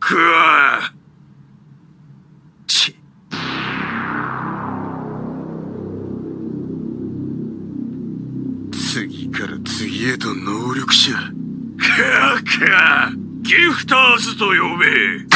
くわ。ち。次から次へと能力者。ギフターズと呼べ。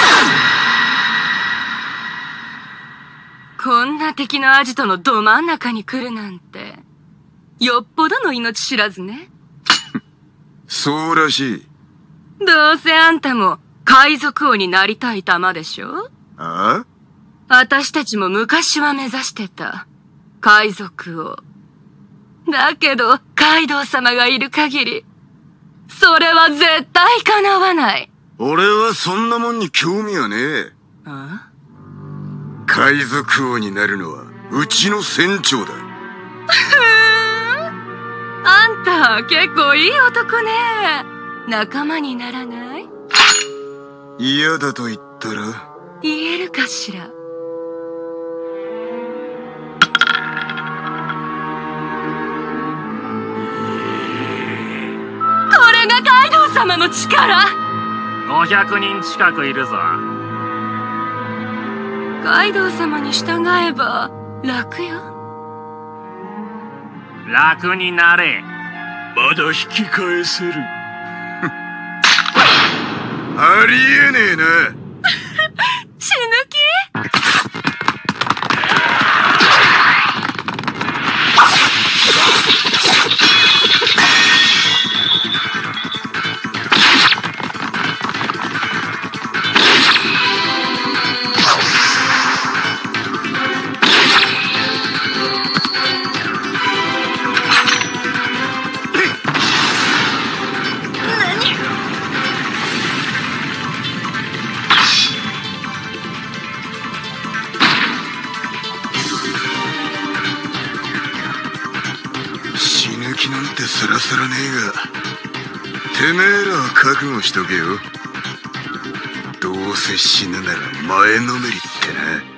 こんな敵のアジトのど真ん中に来るなんて、よっぽどの命知らずね。 そうらしい。 どうせあんたも海賊王になりたい玉でしょ？ ああ？ 私たちも昔は目指してた海賊王。だけどカイドウ様がいる限り、それは絶対叶わない。 俺はそんなもんに興味はねえ。 あ？ 海賊王になるのはうちの船長だ。 あんた結構いい男ね。仲間にならない？ 嫌だと言ったら言えるかしら。これがカイドウ様の力。 500人近くいるぞ。 カイドウ様に従えば楽よ。 楽になれ。 まだ引き返せる。ありえねえな。 血抜き？ 死ぬ気なんてさらさらねえが、てめえらは覚悟しとけよ。どうせ死ぬなら前のめりってな。